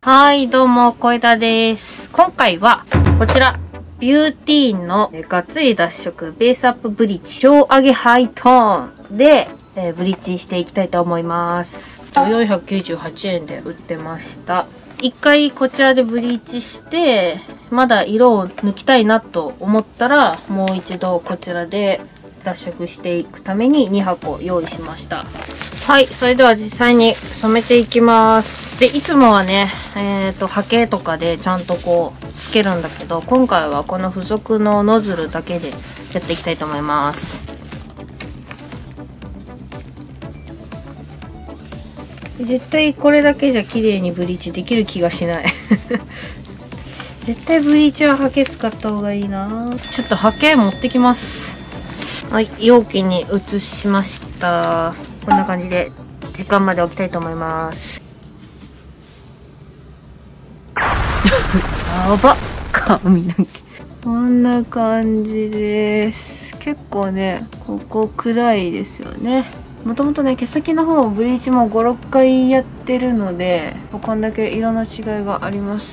はい、どうも、小枝です。今回は、こちら、ビューティーンのがっつり脱色ベースアップブリーチ超上げハイトーンで、ブリーチしていきたいと思います。498円で売ってました。一回こちらでブリーチして、まだ色を抜きたいなと思ったら、もう一度こちらで脱色していくために2箱用意しました。はい、それでは実際に染めていきます。で、いつもはね、ハケとかでちゃんとこうつけるんだけど、今回はこの付属のノズルだけでやっていきたいと思います。絶対これだけじゃ綺麗にブリーチできる気がしない絶対ブリーチはハケ使った方がいいな。ちょっとハケ持ってきます。はい、容器に移しました。こんな感じで時間まで置きたいと思います。やばっ、髪の毛。こんな感じです。結構ね、ここ暗いですよね。もともとね、毛先の方ブリーチも5、6回やってるので、こんだけ色の違いがあります。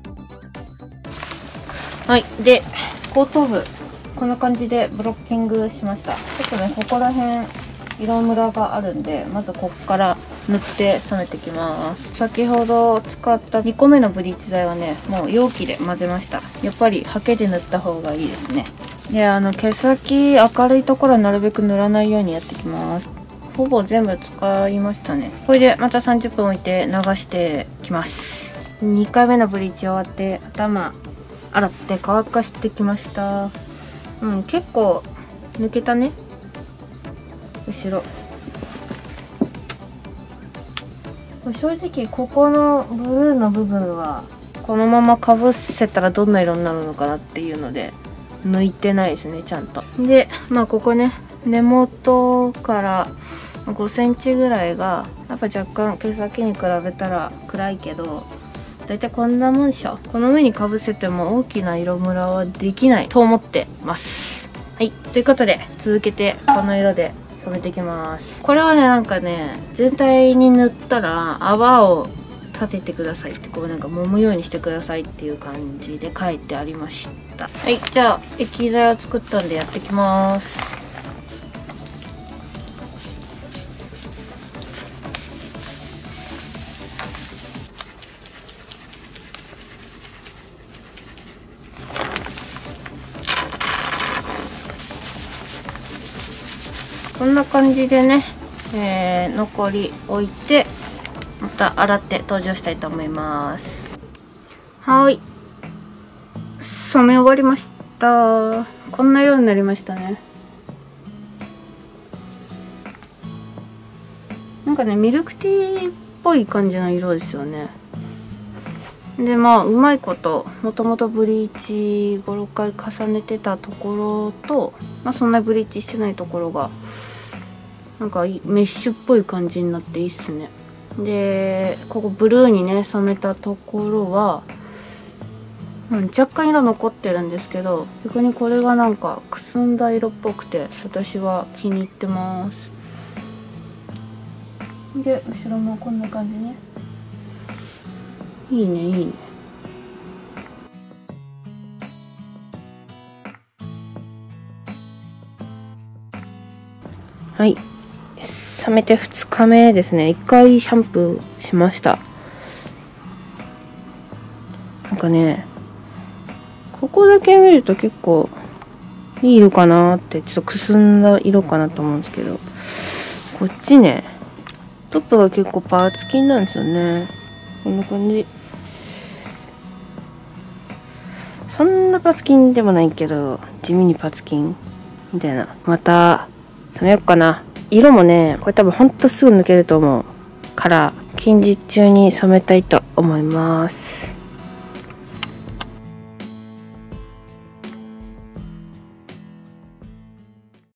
はい、で、後頭部。こんな感じでブロッキングしました。ちょっとね、ここら辺色ムラがあるんで、まずこっから塗って染めていきます。先ほど使った2個目のブリーチ剤はね、もう容器で混ぜました。やっぱりハケで塗った方がいいですね。で、毛先明るいところはなるべく塗らないようにやっていきます。ほぼ全部使いましたね。これでまた30分置いて流してきます。2回目のブリーチ終わって頭洗って乾かしてきました。結構抜けたね。後ろ正直ここのブルーの部分はこのままかぶせたらどんな色になるのかなっていうので抜いてないですね、ちゃんと。で、ここね、根元から5センチぐらいがやっぱ若干毛先に比べたら暗いけど、だいたいこんなもんでしょ。この上にかぶせても大きな色ムラはできないと思ってます。はい、ということで続けてこの色で染めていきます。これはね、なんかね、全体に塗ったら泡を立ててくださいって、こうなんか揉むようにしてくださいっていう感じで書いてありました。はい、じゃあ液剤を作ったんでやっていきます。こんな感じでね、残り置いてまた洗って登場したいと思います。はい、染め終わりました。こんなようになりましたね。なんかね、ミルクティーっぽい感じの色ですよね。で、うまいこともともとブリーチ5、6回重ねてたところと、そんなブリーチしてないところがなんかメッシュっぽい感じになっていいっすね。で、ここブルーにね染めたところは、若干色残ってるんですけど、逆にこれがなんかくすんだ色っぽくて私は気に入ってます。で、後ろもこんな感じね。いいね、いいね。はい、染めて2日目ですね。1回シャンプーしました。なんかね、ここだけ見ると結構いい色かなって、ちょっとくすんだ色かなと思うんですけど、こっちね、トップが結構パーツ金なんですよね。こんな感じ。そんなパツキンでもないけど、地味にパツキンみたいな。また染めよっかな。色もね、これ多分ほんとすぐ抜けると思うから、近日中に染めたいと思います。